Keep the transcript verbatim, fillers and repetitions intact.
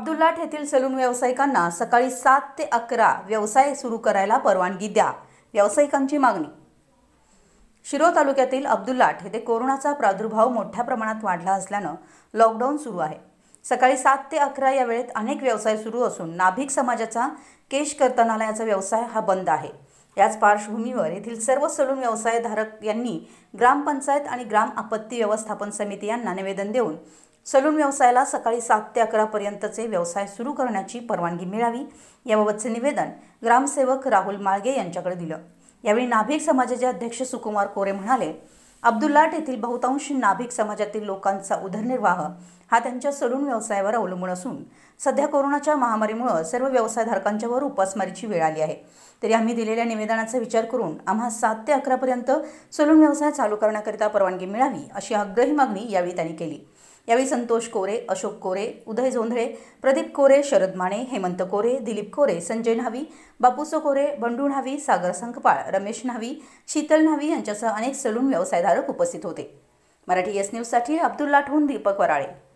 अब्दुल्लाट येथील सलून व्यावसायिकांना सकाळी सात ते अकरा व्यवसाय सुरू करायला परवानगी द्या, व्यावसायिकांची मागणी। शिरोळ तालुक्यातील अब्दुल्लाट येथे कोरोनाचा प्रादुर्भाव मोठ्या प्रमाणात वाढला असल्याने लॉकडाऊन सुरू आहे। सकाळी सात ते अकरा या वेळेत अनेक व्यवसाय सुरू असून नाभिक समाजाचा केश कर्तनालयाचा व्यवसाय हा बंद आहे। याच पार्श्वभूमीवर येथील सर्व सलून व्यवसायधारक यांनी ग्रामपंचायत आणि ग्राम आपत्ती व्यवस्थापन समिती यांना निवेदन देऊन सलून व्यवसायाला सकाळी सात ते अकरा पर्यंतचे व्यवसाय सुरू करण्याची परवानगी मिळावी याबाबतचे निवेदन ग्रामसेवक राहुल माळगे यांच्याकडे दिलं। यावेळी नाभिक समाजाचे अध्यक्ष सुकुमार कोरे म्हणाले, अब्दुल्लाट येथील बहुतांश नाभिक समाजातील लोकांचा उदरनिर्वाह हा त्यांच्या सलून व्यवसायावर अवलंबून असून सध्या कोरोनाच्या महामारीमुळे सर्व व्यवसायधारकांच्यावर उपासमारीची वेळ आली आहे। तरी आम्ही दिलेल्या निवेदनाचा विचार करून आम्हा सात ते अकरा पर्यंत सलून व्यवसाय चालू करण्याकरिता परवानगी मिळावी अशी आग्रही मागणी यावेळी त्यांनी केली। यावेळी संतोष कोरे, अशोक कोरे, उदय जोंधळे, प्रदीप कोरे, शरद माने, हेमंत कोरे, दिलीप कोरे, संजय न्हावी, बापूसो कोरे, बंडू न्हावी, सागर संकपाळ, रमेश न्हावी, शीतल न्हावी यांच्यासह अनेक सलून व्यवसायधारक उपस्थित होते। मराठी एस न्यूजसाठी अब्दुल्लाटहून दीपक वराळे।